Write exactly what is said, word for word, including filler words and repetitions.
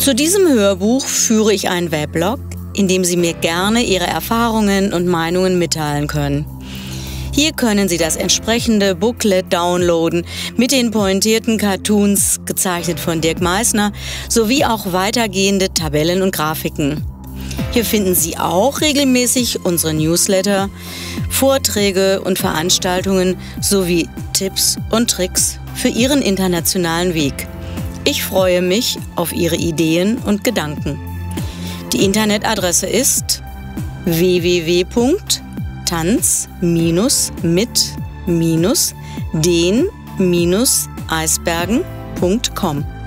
Zu diesem Hörbuch führe ich einen Weblog, in dem Sie mir gerne Ihre Erfahrungen und Meinungen mitteilen können. Hier können Sie das entsprechende Booklet downloaden mit den pointierten Cartoons, gezeichnet von Dirk Meissner, sowie auch weitergehende Tabellen und Grafiken. Hier finden Sie auch regelmäßig unsere Newsletter, Vorträge und Veranstaltungen sowie Tipps und Tricks für Ihren internationalen Weg. Ich freue mich auf Ihre Ideen und Gedanken. Die Internetadresse ist w w w punkt tanz mit den eisbergen punkt com.